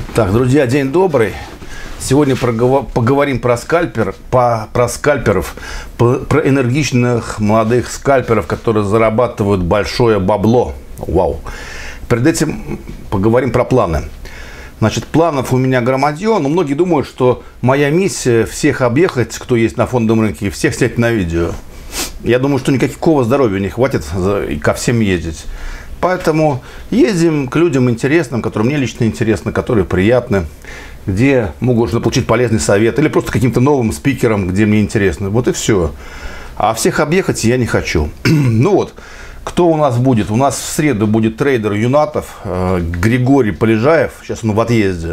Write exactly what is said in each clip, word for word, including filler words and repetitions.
Так, друзья, день добрый. Сегодня поговорим про скальпер, по, про скальперов, по, про энергичных молодых скальперов, которые зарабатывают большое бабло. Вау. Перед этим поговорим про планы. Значит, планов у меня громадье, но многие думают, что моя миссия всех объехать, кто есть на фондовом рынке, и всех снять на видео. Я думаю, что никакого здоровья не хватит ко всем ездить. Поэтому ездим к людям интересным, которые мне лично интересны, которые приятны, где можно получить полезный совет, или просто каким-то новым спикером, где мне интересно. Вот и все. А всех объехать я не хочу. Ну вот, кто у нас будет? У нас в среду будет трейдер Юнатов, э, Григорий Полежаев, сейчас он в отъезде.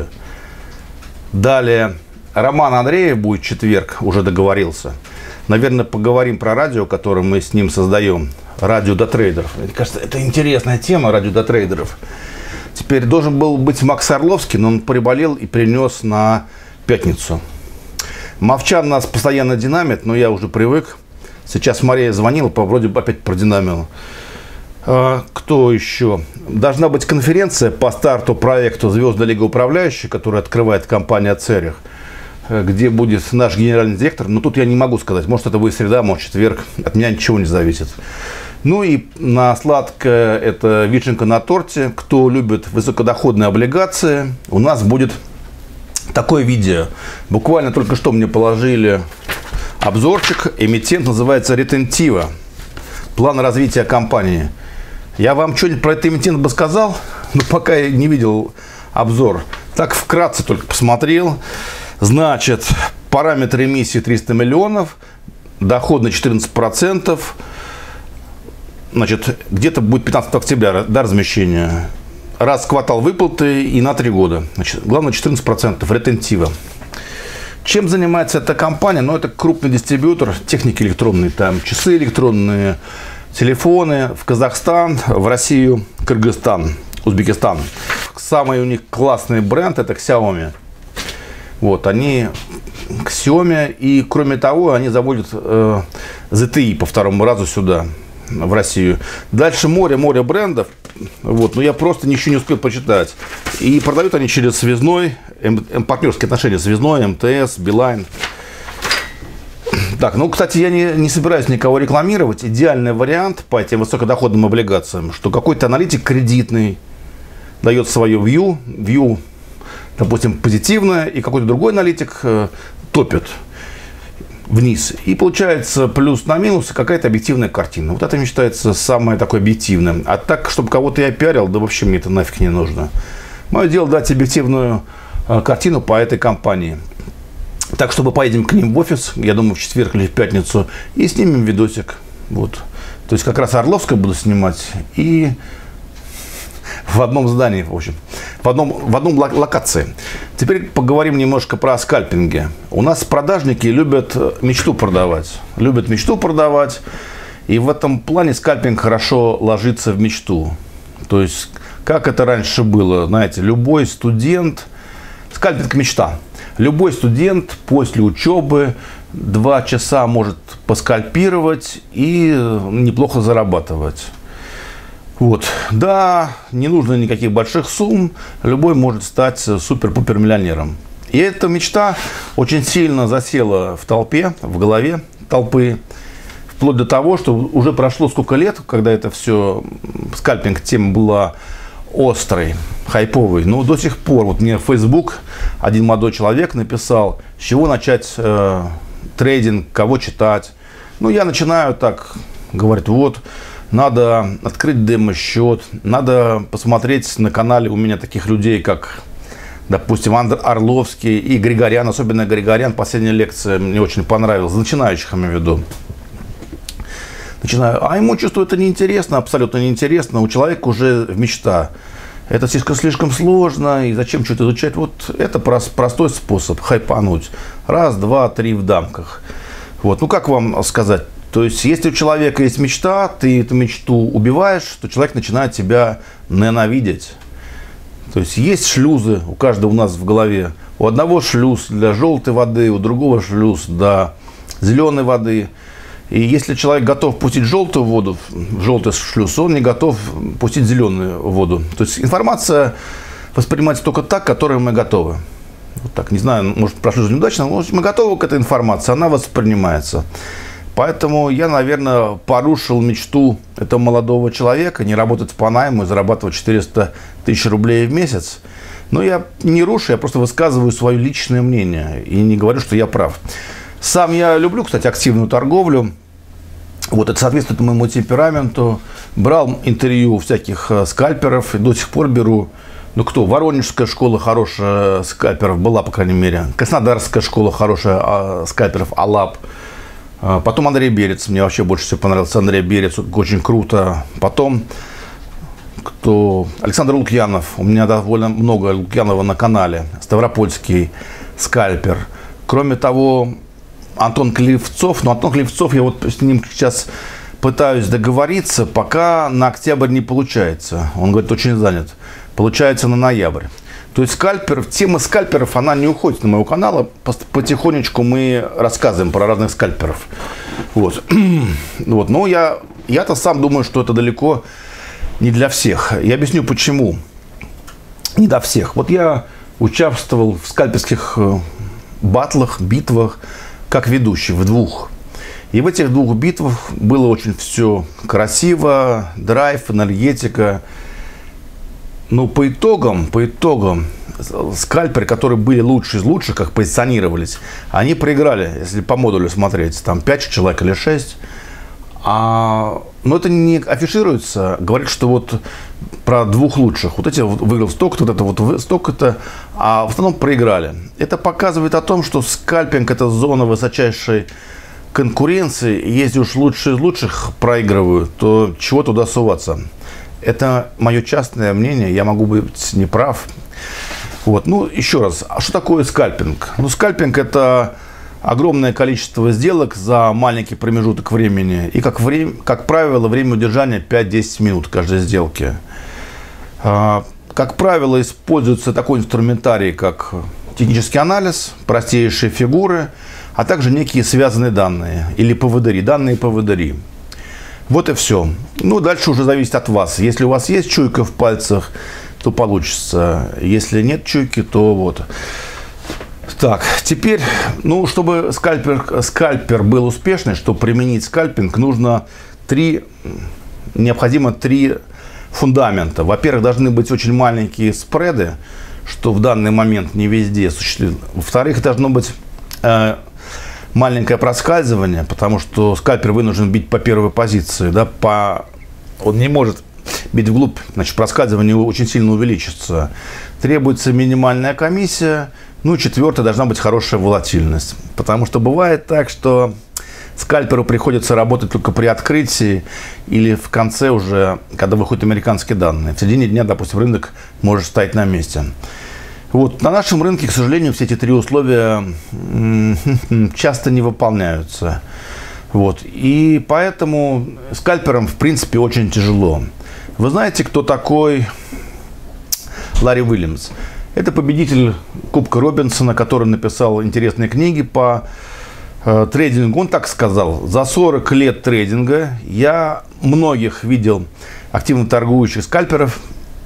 Далее Роман Андреев будет в четверг, уже договорился. Наверное, поговорим про радио, которое мы с ним создаем. Радио до трейдеров. Мне кажется, это интересная тема, радио до трейдеров. Теперь должен был быть Макс Орловский, но он приболел и перенес на пятницу. Мовчан нас постоянно динамит, но я уже привык. Сейчас Мария звонила, вроде бы опять продинамила. А, кто еще? Должна быть конференция по старту проекту «Звездная лига управляющих», которую открывает компания «Церих», где будет наш генеральный директор. Но тут я не могу сказать. Может, это будет среда, может, четверг. От меня ничего не зависит. Ну и на сладкое, это вишенка на торте. Кто любит высокодоходные облигации, у нас будет такое видео. Буквально только что мне положили обзорчик. Эмитент называется Ретентива. План развития компании. Я вам что-нибудь про этот эмитент бы сказал, но пока я не видел обзор. Так вкратце только посмотрел. Значит, параметр эмиссии триста миллионов, доход на четырнадцать процентов. Значит, где-то будет пятнадцатого октября, да, размещение. Раз в квартал выплаты и на три года. Значит, главное четырнадцать процентов, Ретентива. Чем занимается эта компания? Ну, это крупный дистрибьютор техники электронной, там часы электронные, телефоны в Казахстан, в Россию, Кыргызстан, Узбекистан. Самый у них классный бренд – это Xiaomi. Вот, они Xiaomi, и кроме того, они заводят э, зет ти и по второму разу сюда, в Россию. Дальше море-море брендов, вот, но я просто ничего не успел почитать. И продают они через связной, эм, эм, партнерские отношения, связной, эм тэ эс, Билайн. Так, ну, кстати, я не, не собираюсь никого рекламировать. Идеальный вариант по этим высокодоходным облигациям, что какой-то аналитик кредитный дает свое view, view, допустим, позитивное, и какой-то другой аналитик э, топит вниз. И получается плюс на минус какая-то объективная картина. Вот это мне считается самое такое объективное. А так, чтобы кого-то я пиарил, да вообще мне это нафиг не нужно. Мое дело дать объективную э, картину по этой компании. Так, чтобы поедем к ним в офис, я думаю, в четверг или в пятницу, и снимем видосик. Вот. То есть как раз Орловское буду снимать и в одном здании, в общем, в одном, в одном локации. Теперь поговорим немножко про скальпинги. У нас продажники любят мечту продавать. Любят мечту продавать. И в этом плане скальпинг хорошо ложится в мечту. То есть, как это раньше было, знаете, любой студент, скальпинг мечта. Любой студент после учебы два часа может поскальпировать и неплохо зарабатывать. Вот. Да, не нужно никаких больших сумм, любой может стать супер-пупер миллионером. И эта мечта очень сильно засела в толпе, в голове толпы, вплоть до того, что уже прошло сколько лет, когда это все, скальпинг тема была острой, хайповой, но до сих пор, вот мне в Facebook один молодой человек написал, с чего начать э, трейдинг, кого читать. Ну, я начинаю так, говорит, вот, надо открыть демо-счет, надо посмотреть на канале у меня таких людей, как, допустим, Андр Орловский и Григорян, особенно Григорян, последняя лекция мне очень понравилась, начинающих, я имею в виду. Начинаю, а ему чувствую, это неинтересно, абсолютно неинтересно, у человека уже мечта. Это слишком, слишком сложно, и зачем что-то изучать? Вот это простой способ хайпануть. Раз, два, три в дамках. Вот, ну как вам сказать? То есть, если у человека есть мечта, ты эту мечту убиваешь, то человек начинает тебя ненавидеть. То есть, есть шлюзы у каждого у нас в голове. У одного шлюз для желтой воды, у другого шлюз для зеленой воды. И если человек готов пустить желтую воду, желтый шлюз, он не готов пустить зеленую воду. То есть информация воспринимается только так, к которой мы готовы. Вот так, не знаю, может, прошло жизнь удачно, но мы готовы к этой информации, она воспринимается. Поэтому я, наверное, порушил мечту этого молодого человека не работать по найму и зарабатывать четыреста тысяч рублей в месяц. Но я не рушу, я просто высказываю свое личное мнение и не говорю, что я прав. Сам я люблю, кстати, активную торговлю. Вот это соответствует моему темпераменту. Брал интервью у всяких скальперов и до сих пор беру. Ну кто? Воронежская школа хорошая скальперов была, по крайней мере. Краснодарская школа хорошая а, скальперов, Алап. А, потом Андрей Берец. Мне вообще больше всего понравился Андрей Берец. Очень круто. Потом кто? Александр Лукьянов. У меня довольно много Лукьянова на канале. Ставропольский скальпер. Кроме того, Антон Клевцов. Но Антон Клевцов, я вот с ним сейчас пытаюсь договориться, пока на октябрь не получается. Он говорит, очень занят. Получается на ноябрь. То есть скальпер, тема скальперов, она не уходит на моего канала. Потихонечку мы рассказываем про разных скальперов. Вот. Вот. Но я, я-то сам думаю, что это далеко не для всех. Я объясню, почему. Не для всех. Вот я участвовал в скальперских баттлах, битвах, как ведущий в двух. И в этих двух битвах было очень все красиво, драйв, энергетика. Но по итогам, по итогам, скальперы, которые были лучше из лучших, как позиционировались, они проиграли, если по модулю смотреть, там пять человек или шесть. А, но это не афишируется, говорит, что вот про двух лучших. Вот эти выиграл столько-то, вот это вот столько-то, а в основном проиграли. Это показывает о том, что скальпинг – это зона высочайшей конкуренции. Если уж лучшие из лучших проигрывают, то чего туда суваться? Это мое частное мнение, я могу быть неправ. Вот. Ну, еще раз, а что такое скальпинг? Ну, скальпинг – это огромное количество сделок за маленький промежуток времени. И, как, время, как правило, время удержания пять-десять минут каждой сделки. А, как правило, используется такой инструментарий, как технический анализ, простейшие фигуры, а также некие связанные данные, или поводыри, данные поводыри. Вот и все. Ну, дальше уже зависит от вас. Если у вас есть чуйка в пальцах, то получится. Если нет чуйки, то вот. Так, теперь, ну, чтобы скальпер, скальпер был успешный, чтобы применить скальпинг, нужно три, необходимо три фундамента. Во-первых, должны быть очень маленькие спреды, что в данный момент не везде существует. Во-вторых, должно быть э, маленькое проскальзывание, потому что скальпер вынужден бить по первой позиции, да, по... он не может бить вглубь, значит, проскальзывание очень сильно увеличится. Требуется минимальная комиссия, ну и четвертое, должна быть хорошая волатильность, потому что бывает так, что скальперу приходится работать только при открытии или в конце уже, когда выходят американские данные. В середине дня, допустим, рынок может стоять на месте. Вот. На нашем рынке, к сожалению, все эти три условия часто не выполняются. Вот. И поэтому скальперам, в принципе, очень тяжело. Вы знаете, кто такой Ларри Уильямс? Это победитель Кубка Робинсона, который написал интересные книги по э, трейдингу. Он так сказал: за сорок лет трейдинга я многих видел активно торгующих скальперов,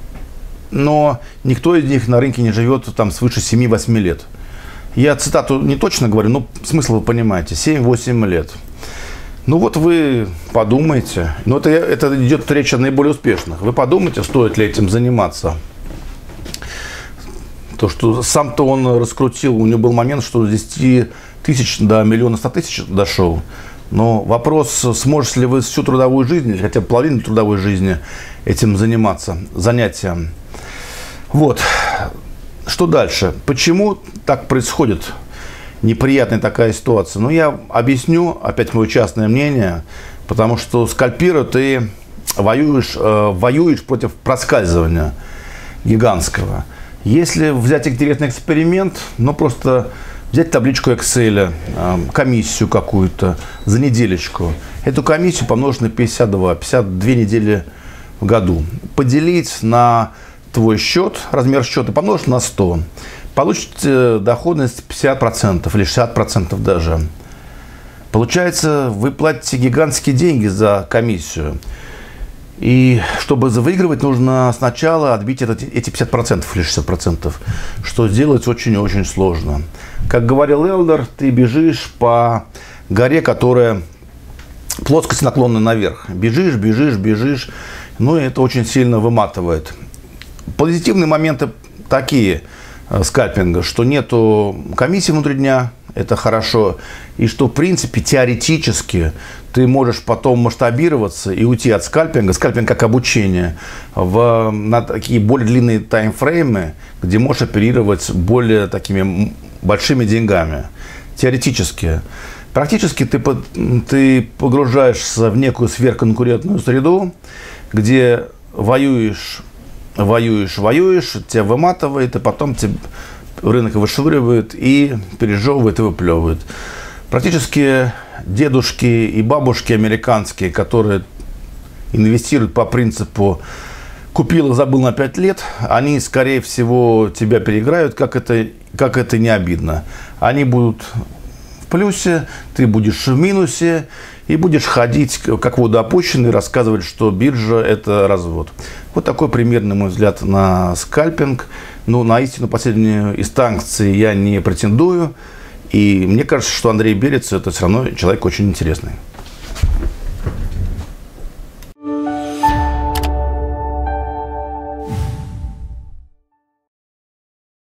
но никто из них на рынке не живет там свыше семи-восьми лет. Я цитату не точно говорю, но смысл вы понимаете. семь-восемь лет. Ну вот вы подумайте. Но это, это идет речь о наиболее успешных. Вы подумайте, стоит ли этим заниматься. То, что сам-то он раскрутил, у него был момент, что с десяти тысяч до миллиона ста тысяч дошел. Но вопрос, сможете ли вы всю трудовую жизнь, или хотя бы половину трудовой жизни этим заниматься, занятием. Вот. Что дальше? Почему так происходит? Неприятная такая ситуация. Ну, я объясню, опять мое частное мнение, потому что скальпируя ты воюешь, э, воюешь против проскальзывания гигантского. Если взять интересный эксперимент, ну, просто взять табличку Excel, э, комиссию какую-то за неделечку, эту комиссию помножить на пятьдесят два, пятьдесят две недели в году, поделить на твой счет, размер счета, помножить на сто. Получите доходность пятьдесят процентов или шестьдесят процентов даже. Получается, вы платите гигантские деньги за комиссию. И чтобы выигрывать, нужно сначала отбить этот, эти пятьдесят процентов или шестьдесят процентов, что сделать очень-очень сложно. Как говорил Элдер, ты бежишь по горе, которая плоскость наклонна наверх. Бежишь, бежишь, бежишь, ну и это очень сильно выматывает. Позитивные моменты такие скальпинга, что нету комиссии внутри дня, это хорошо, и что, в принципе, теоретически ты можешь потом масштабироваться и уйти от скальпинга, скальпинг как обучение, в, на такие более длинные таймфреймы, где можешь оперировать более такими большими деньгами, теоретически. Практически ты, ты погружаешься в некую сверхконкурентную среду, где воюешь, воюешь, воюешь, тебя выматывает, и потом тебя рынок вышвыривает и пережевывает и выплевывает. Практически дедушки и бабушки американские, которые инвестируют по принципу «купил и забыл на пять лет», они, скорее всего, тебя переиграют, как это, как это не обидно. Они будут в плюсе, ты будешь в минусе, и будешь ходить как водоопущенный и рассказывать, что биржа – это развод. Вот такой примерный мой взгляд на скальпинг. Но на истину последней инстанции я не претендую. И мне кажется, что Андрей Белец – это все равно человек очень интересный.